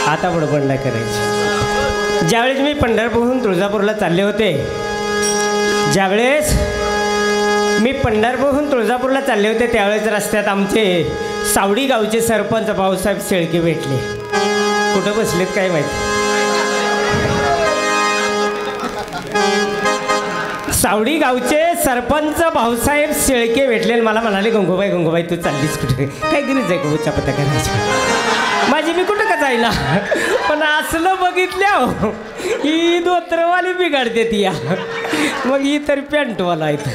आता बडबड नाही करायची। ज्यावेळेस मी पंढरपूरहून तुळजापूरला चालले होते, त्यावेळेस रस्त्यात आमचे सावडी गावचे सरपंच भाऊसाहेब शेळके भेटले। कुठं बसलेत काय माहिती। सावडी गावचे सरपंच भाऊसाहेब शेळके भेटले, मला म्हणाले गंगूबाई तू चाललीस कुठे, काय गरज आहे गहूच्या पत्ता करायची माझी, मी कुठं का जायला। पण असलं बघितल्या ही धोत्रवाली बिघडते ती, मग ही तर पॅन्टवाला आहे।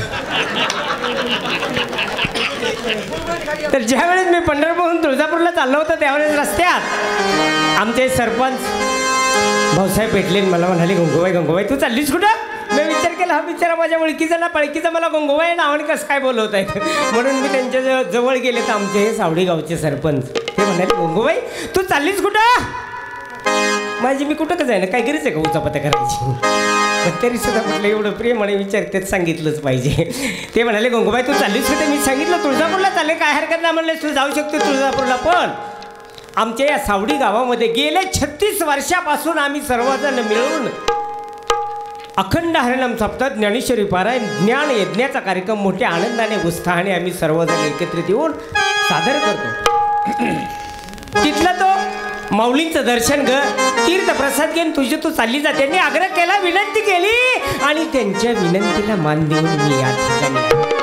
तर ज्यावेळेस मी पंढरपूरहून तुळजापूरला चाललो होतो त्यावेळेस रस्त्यात आमचे सरपंच भाऊसाहेब भेटले, मला म्हणाले गंगूबाई तू चाललीस कुठं। मी विचार केला हा बिचारा माझ्या ओळखीचा ना पळकीचा, मला गंगूबाई नावाने कसं काय बोलवत आहेत, म्हणून मी त्यांच्या जवळ गेले तर आमचे सावडी गावचे सरपंच ते म्हणाले गंगूबाई तू चाललीस कुठं माझी, मी कुठं का जाईना, काय गरज आहे का उचापत्या करायची। पण तरी सुद्धा म्हटलं एवढं प्रेमाने विचारतेच सांगितलंच पाहिजे। ते म्हणाले गंगूबाई तू चाललीस कुठे, मी सांगितलं तुळजापूरला चालले, काय हरकत नाही म्हणले, तू जाऊ शकते तुळजापूरला। पण आमच्या या सावडी गावामध्ये गेले 36 वर्षापासून आम्ही सर्वजण मिळून अखंड हरिनाम सप्ताह, ज्ञानेश्वरी पारायण, ज्ञान यज्ञाचा कार्यक्रम मोठ्या आनंदाने उत्साहाने आम्ही सर्वजण एकत्रित येऊन सादर करतो। तिथला तो माऊलींचं दर्शन घ, तीर्थ प्रसाद घेऊन तुझी तू चालली जा, त्यांनी आग्रह केला, विनंती केली आणि त्यांच्या विनंतीला मान देऊन मी या ठिकाणी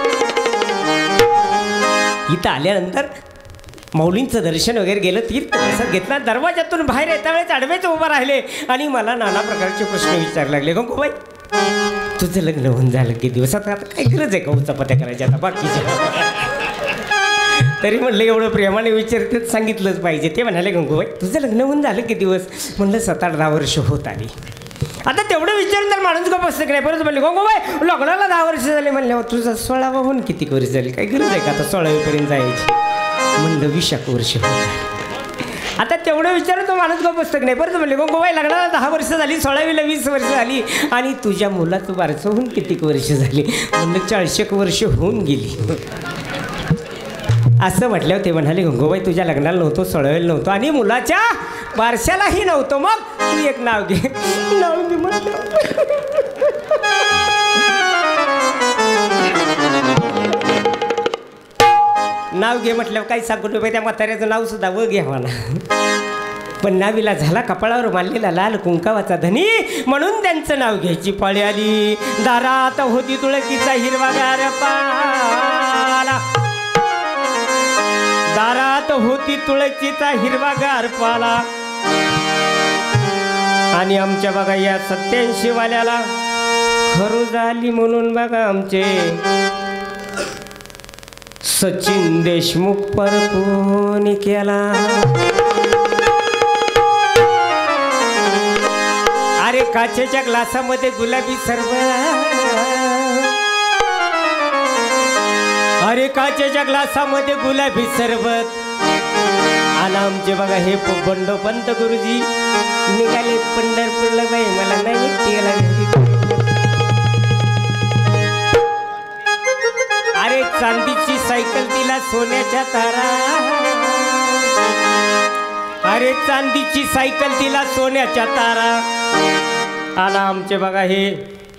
इथं आल्यानंतर माऊलींचं दर्शन वगैरे गेलं, तीर्थ प्रसाद घेतला, दरवाजातून बाहेर येता वेळेस आडवेच उभं राहिले आणि मला नाना प्रकारचे प्रश्न विचारायला लागले। गंगूबाई तुझं लग्न होऊन झालं किती दिवसात, आता काय गरज आहे का उचापत्या करायच्या आता बाकीच्या। तरी म्हणलं एवढं प्रेमाने विचारतेच सांगितलंच पाहिजे। ते म्हणाले गंगूबाई तुझं लग्न होऊन झालं किती दिवस, म्हणलं 7-8-10 वर्ष होत आली। आता तेवढं विचारून तर माणूस का पुस्तक नाही, परत म्हणले गंगूबाई लग्नाला 10 वर्ष झाले, म्हणल्यावर तुझं 16वा होऊन किती वर्ष झाली, काय गरज आहे का आता 16वीपर्यंत जायची, म्हणलं 20 वर्ष होत आली। आता तेवढं विचारून तो माणूस का पुस्तक नाही, परत म्हणले गंगूबाई लग्नाला 10 वर्ष झाली, 16वीला 20 वर्ष झाली, आणि तुझ्या मुलाचं बारसं होऊन किती वर्ष झाली, म्हणलं 40 वर्ष होऊन गेली। असं म्हटल्यावर ते म्हणाले गंगूबाई तुझ्या लग्नाला नव्हतो, 16वीला नव्हतो आणि मुलाच्या बारशालाही नव्हतो, मग तू एक नाव घे, नाव घे म्हटलं। नाव घे म्हटल्यावर काही सांगू नको, त्या म्हाताऱ्याचं नाव सुद्धा व घ्यावा ना, पण नावीला झाला कपाळावर मारलेला लाल कुंकावाचा धनी, म्हणून त्यांचं नाव घ्यायची पाळी आली। दारात होती तुळशीचा हिरवागार पाला, दारात होती तुळशीचा हिरवागार पाला, आणि आमच्या बघा या 87 वाल्याला खरू झाली म्हणून बघा आमचे सचिन देशमुख पर कोणी केला। अरे काचेच्या ग्लासामध्ये गुलाबी सरबत, अरे काचेच्या ग्लासामध्ये गुलाबी सरबत, आणि आमचे बघा हे बंडोपंत गुरुजी निघाले पंढरपूरला, बाई मला नाही गेला घरी। अरे चांदीची सायकल तिला सोन्याच्या तारा, अरे चांदीची सायकल तिला सोन्याच्या तारा, आणि आमचे बघा हे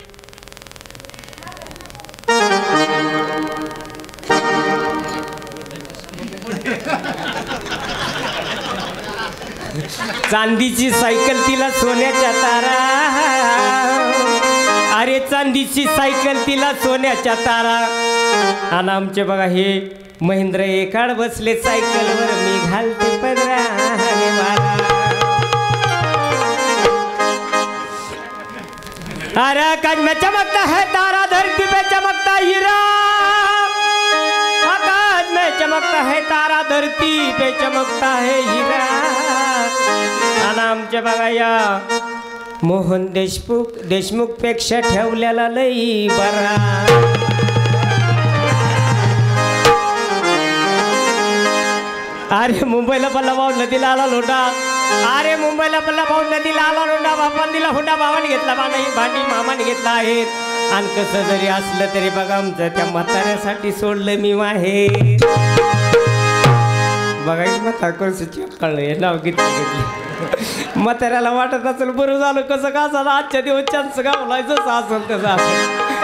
चांदीची सायकल तिला सोन्याच्या तारा, अरे चांदीची सायकल तिला सोन्याच्या तारा, आणि आमचे बघा हे महेंद्र एकाड बसले सायकलवर, मी घालते पदरा मारा। अरे आकाश में चमकता है तारा, धरती पे चमकता हीरा, आकाश में चमकता है तारा, धरती पे चमकता है हीरा, आणि आमच्या बघा या मोहन देशमुख पेक्षा ठेवलेला लई बरा। अरे मुंबईला पल्ला भाऊ नदीला आला लोटा, अरे मुंबईला पल्ला भाऊ नदीला आला लोटा, बापान दिला हुंडा भावाने घेतला, भांडी मामाने घेतला आहे, आणि कसं जरी असलं तरी बघा आमचं त्या म्हाताऱ्यासाठी सोडलं मी माहेर। बघा म्हातार कळलं नाव किती घेतलं। म्हाताऱ्याला वाटत असेल बरं झालं कसं का झालं आजच्या दिवस चान्स गावलाय जसं असेल तसं असेल